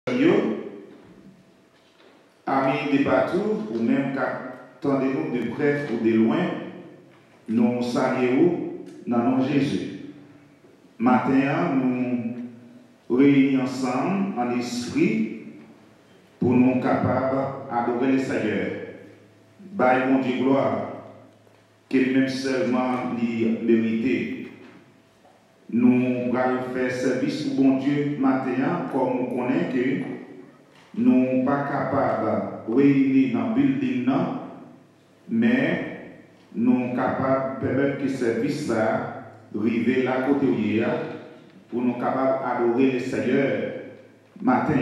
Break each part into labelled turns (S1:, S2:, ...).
S1: Amis de partout, ou même qu'attendez-nous de près ou de loin, nous saluons dans le nom de Jésus. Matin, nous réunissons ensemble en esprit pour nous capables d'adorer le Seigneur. By mon Dieu gloire, qu'il même seulement lui mérité. Nous allons faire service pour bon Dieu matin, comme nous connaissons que nous ne sommes pas capables de réunir dans le building, mais nous sommes capables de permettre que le service arrive là côté pour nous capables d'adorer le Seigneur matin.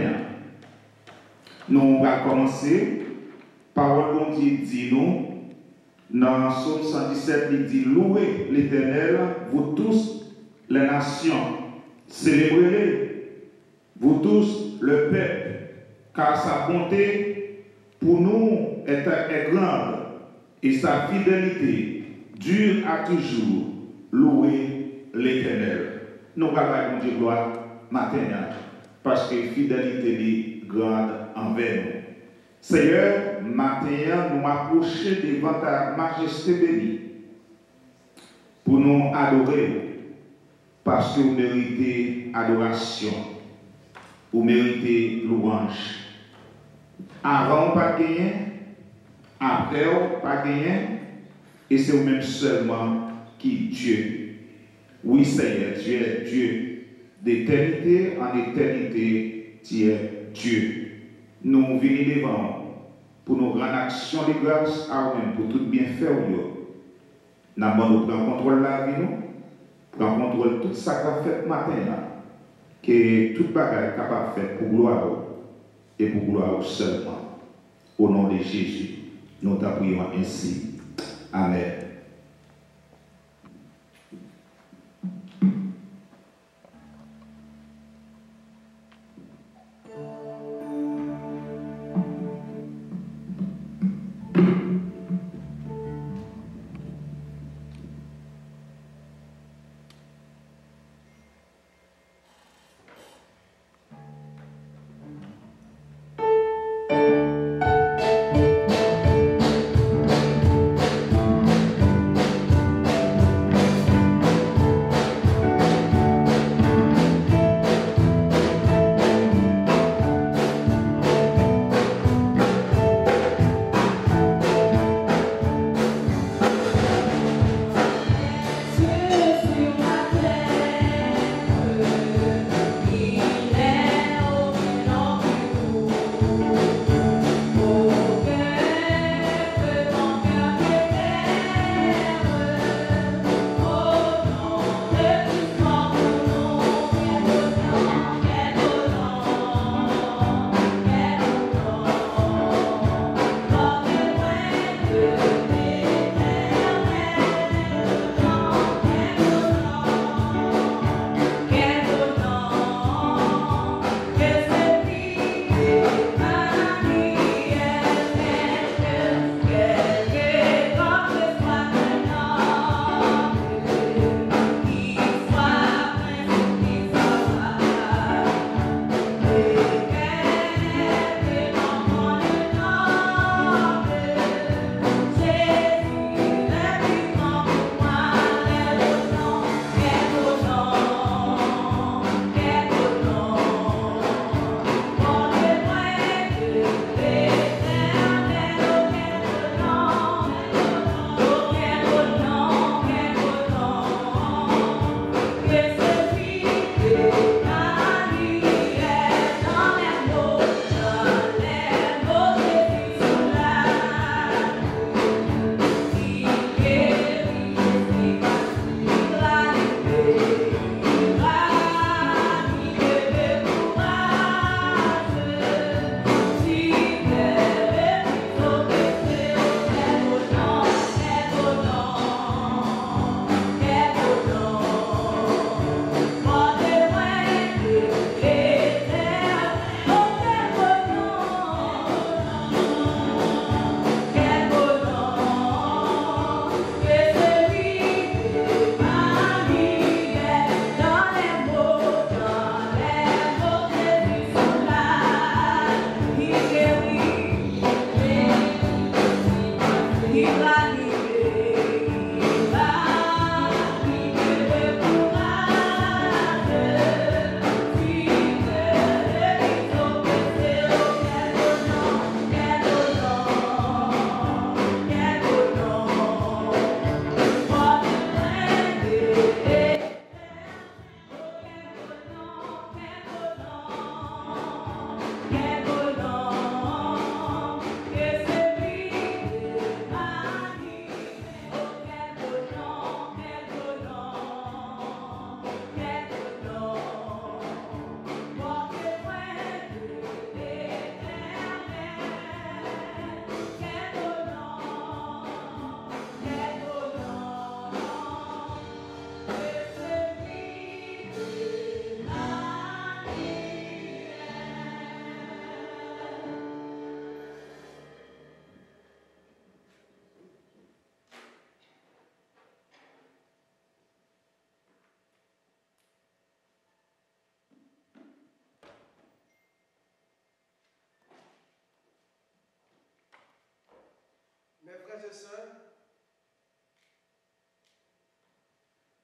S1: Nous allons commencer. Parole bon Dieu dit nous, dans Psaume 117, il dit louez l'Éternel, vous tous les nations, célébrez-les, vous tous le peuple, car sa bonté pour nous est grande et sa fidélité dure à toujours. Louez l'Éternel. Nous allons bon Dieu gloire matin, parce que fidélité est grande envers nous. Seigneur, matin, nous approcher devant ta majesté bénie pour nous adorer parce que vous méritez adoration, vous méritez louange. Avant, pas gagné, après, pas gagné, et c'est vous-même seulement qui Dieu. Oui, Seigneur, tu es Dieu. D'éternité en éternité, tu es Dieu. Nous venons devant pour nos grandes actions de grâce à vous-même, pour tout bien faire. Nous avons pris contrôle de la vie, nous prenons contrôle de tout ça qu'on fait matin, que toute bagarre est capable de faire pour gloire et pour gloire seulement. Au nom de Jésus, nous t'apprions ainsi. Amen.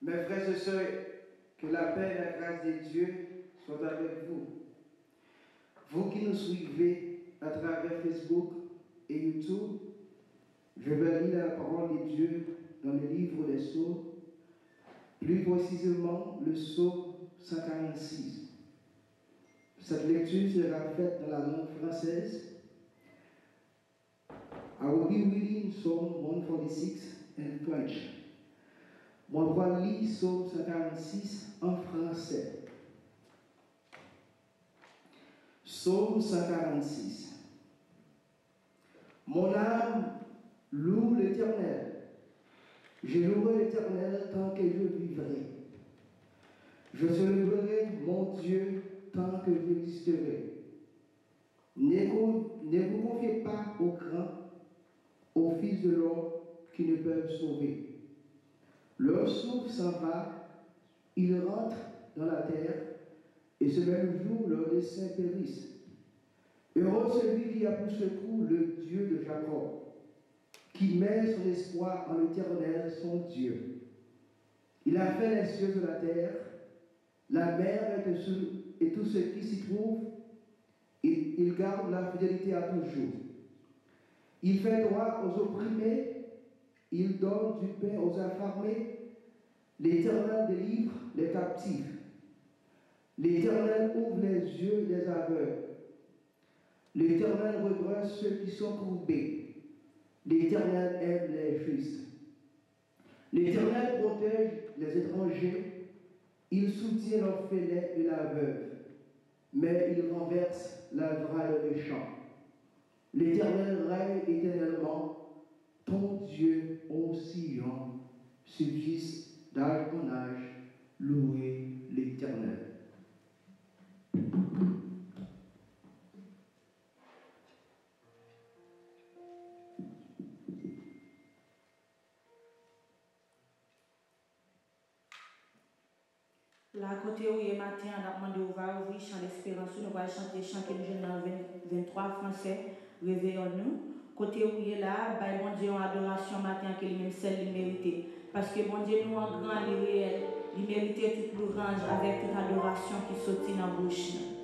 S2: Mes frères et sœurs, que la paix et la grâce de Dieu soient avec vous. Vous qui nous suivez à travers Facebook et YouTube, je vais lire la parole de Dieu dans le livre des Psaumes, plus précisément le psaume 146. Cette lecture sera faite dans la langue française. I will be reading Psalm 146 in French. Moi, je vais lire Psaume 146 en français. Psaume 146. Mon âme loue l'Éternel. Je louerai l'Éternel tant que je vivrai. Je célébrerai mon Dieu tant que j'existerai. Ne vous confiez pas aux grands, aux fils de l'homme qui ne peuvent sauver. Leur souffle s'en va, ils rentrent dans la terre, et ce même jour, leurs desseins périssent. Heureux celui qui a pour secours le Dieu de Jacob, qui met son espoir en l'Éternel, son Dieu. Il a fait les cieux de la terre, la mer et tout ce qui s'y trouve. Il garde la fidélité à toujours. Il fait droit aux opprimés, il donne du pain aux affamés. L'Éternel délivre les captifs. L'Éternel ouvre les yeux des aveugles. L'Éternel redresse ceux qui sont courbés. L'Éternel aime les justes. L'Éternel protège les étrangers. Il soutient l'orphelin et la veuve. Mais il renverse la vraie méchant. L'Éternel règne éternellement. Ton Dieu, ô Sion, subsiste d'âge en âge. Louez l'Éternel.
S3: La côté où il est matin, on a demandé au va ouvrir chant d'espérance. Nous allons chanter chant qui nous dans 23 français. Réveillons-nous. Côté où il est là, bah, bon Dieu en adoration matin que lui-même seul il mérite. Parce que bon Dieu nous en grand et réel, il mérite toute louange avec toute adoration qui sortit dans la bouche.